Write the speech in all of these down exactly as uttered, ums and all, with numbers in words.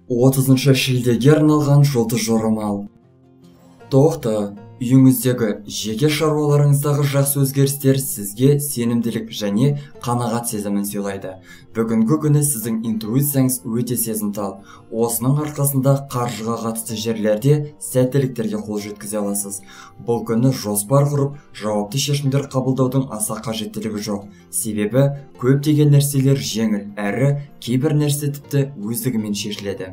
отызыншы шілдеге арналған жұлдыз жорамал. Тоқта, үйіңіздегі жеке шаруаларыңыздағы жақсы өзгерістер сізге сенімділік және қанағат сезімін сыйлайды. Бүгінгі күні сіздің интуицияңыз өте сезімтал. Осының арқасында қаржыға қатысты жерлерде сәттіліктерге қол жеткізе аласыз. Бұл күні жоспар құрып, жауапты шешімдер қабылдаудың аса қажеттілігі жоқ. Себебі көптеген нәрселер жеңіл, әрі кейбір нәрсе тіпті өздігімен шешіледі.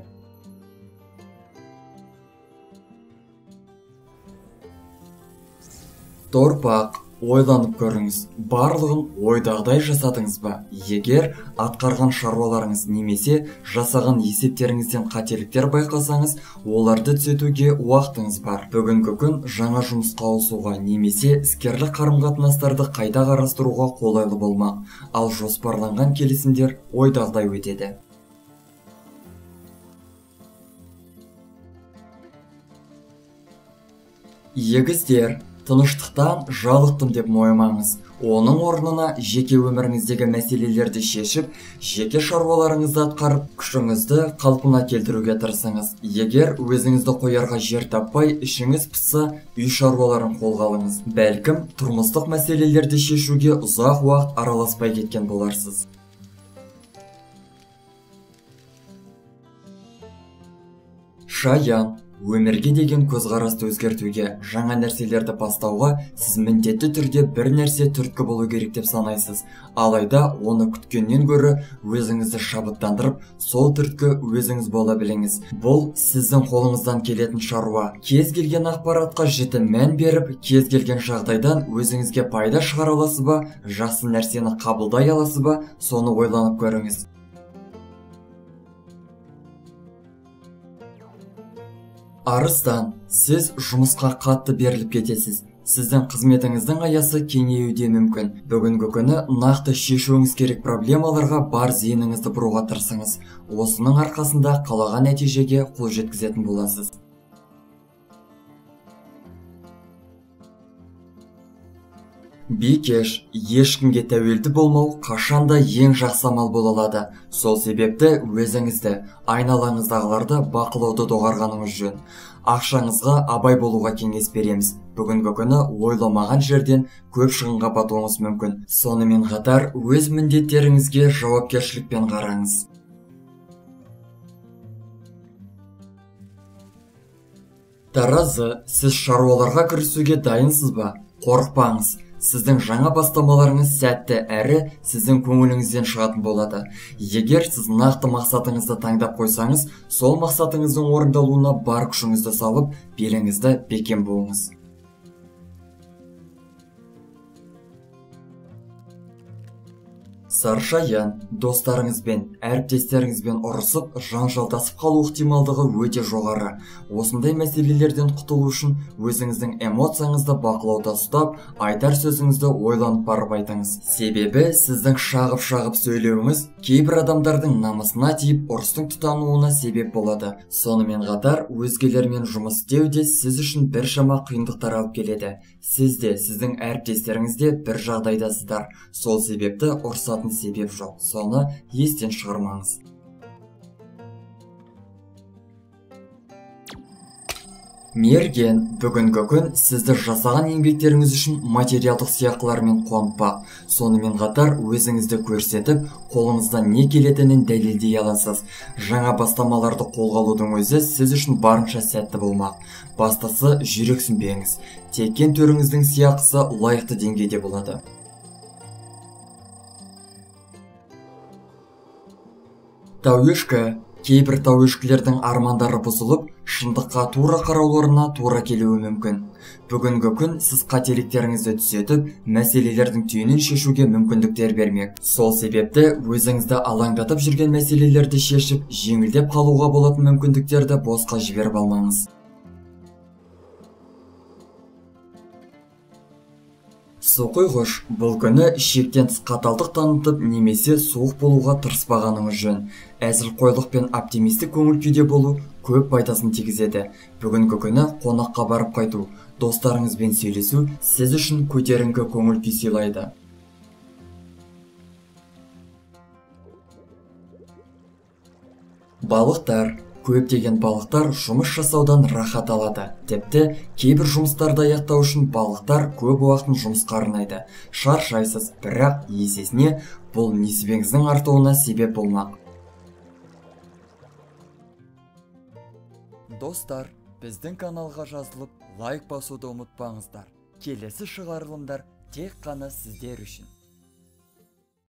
Торпақ, ойланып көріңіз, барлығын ойдағыдай жасадыңыз ба? Егер атқарған шаруаларыңыз немесе жасаған есептеріңізден қателіктер байқасаңыз, оларды түзетуге уақытыңыз бар. Бүгінгі күн жаңа жұмысқа ауысуға немесе іскерлік қарым-қатынастарды қайта қарастыруға қолайлы болмақ, ал жоспарланған келісімдер ойдағыдай өтеді. Егіздер, тыныштықтан жалықтым деп мойымаңыз. Оның орнына жеке өміріңіздегі мәселелерді шешіп, жеке шаруаларыңызды атқарып, күшіңізді қалпына келтіруге тырысыңыз. Егер өзіңізді қоярға жер таппай, ішіңіз пысса, үй шаруаларын қолға алыңыз. Бәлкім, тұрмыстық мәселелерді шешуге ұзақ уақыт араласпай кеткен боларсыз. Шаян, өмірге деген көзқарасты өзгертуге, жаңа нәрселерді бастауға сіз міндетті түрде бір нәрсе түрткі болу керек деп санайсыз. Алайда оны күткеннен гөрі өзіңізді шабыттандырып, сол түрткі өзіңіз бола біліңіз. Бұл сіздің қолыңыздан келетін шаруа. Кез келген ақпаратқа жіті мән беріп, кез келген жағдайдан өзіңізге пайда шығара аласыз ба, жақсы нәрсені қабылдай аласыз ба, соны ойланып көріңіз. Арыстан, сіз жұмысқа қатты беріліп кетесіз. Сіздің қызметіңіздің аясы кеңеюде мүмкін. Бүгінгі күні нақты шешуіңіз керек проблемаларға бар зейініңізді бұруға тырысыңыз. Осының арқасында қалаған нәтижеге қол жеткізетін боласыз. Бикеш, ешкімге тәуелді болмау қашанда ең жақсы амал бола алады. Сол себепті өзіңізді, айналаңыздағыларды бақылауды доғарғаныңыз жөн. Ақшаңызға абай болуға кеңес береміз. Бүгінгі күні ойламаған жерден көп шығынға батуыңыз мүмкін. Сонымен қатар өз міндеттеріңізге жауапкершілікпен қараңыз. Таразы, сіз шаруаларға кірісуге дайынсыз ба? Қорықпаңыз. Сіздің жаңа бастамаларыңыз сәтті әрі сіздің көңіліңізден шығатын болады. Егер сіз нақты мақсатыңызды таңдап қойсаңыз, сол мақсатыңыздың орындалуына бар күшіңізді салып, беліңізді бекем буыңыз. Саршаян, достарыңызбен, әріптестеріңізбен ұрысып, жанжалдасып қалу ықтималдығы өте жоғары. Осындай мәселелерден құтылу үшін өзіңіздің эмоцияңызды бақылауда ұстап, айтар сөзіңізді ойланып барып айтыңыз. Себебі сіздің шағып-шағып сөйлеуіңіз кейбір адамдардың намысына тиіп, ұрыстың тұтануына себеп болады. Сонымен қатар, өзгелермен жұмыс істеуде сіз үшін біршама қиындықтар алып келеді. Сіз де, сіздің әріптестеріңіз де бір жағдайдасыздар. Сол себепті ұрысатын себеп жоқ. Соны естен шығармаңыз. Мерген, бүгінгі күн сізді жасаған еңбектеріңіз үшін материалдық сыйақылармен қуантпақ. Сонымен қатар өзіңізді көрсетіп, қолыңыздан не келетінін дәлелдей аласыз. Жаңа бастамаларды қолға алудың өзі сіз үшін барынша сәтті болмақ. Бастысы жүрексінбеңіз. Теккен төріңіздің сыйақысы лайықты деңгейде болады. Тауешкі, кейбір тауешкілердің армандары бұзылып, шындыққа тура қарауларына тура келуі мүмкін. Бүгінгі күн сіз қателіктеріңізді түзетіп, мәселелердің түйінін шешуге мүмкіндіктер бермек. Сол себепті өзіңізді алаңдатып жүрген мәселелерді шешіп, жеңілдеп қалуға болатын мүмкіндіктерді босқа жіберіп алмаңыз. Суқойғыш, бұл күні шектен тыс қаталдық танытып немесе суық болуға тырыспағаныңыз жөн. Әзілқойлық пен оптимистік көңіл күйде болу көп пайдасын тигізеді. Бүгінгі күні қонаққа барып қайту, достарыңызбен сөйлесу сіз үшін көтеріңкі көңіл күй сыйлайды. Балықтар, көптеген балықтар жұмыс жасаудан рахат алады. Тіпті кейбір жұмыстарды аяқтау үшін балықтар көп уақытын жұмысқа арнайды. Шаршайсыз, бірақ есесіне бұл несібеңіздің артуына себеп болмақ. Достар, біздің каналға жазылып, лайк басуды ұмытпаңыздар. Келесі шығарылымдар тек қана сіздер үшін.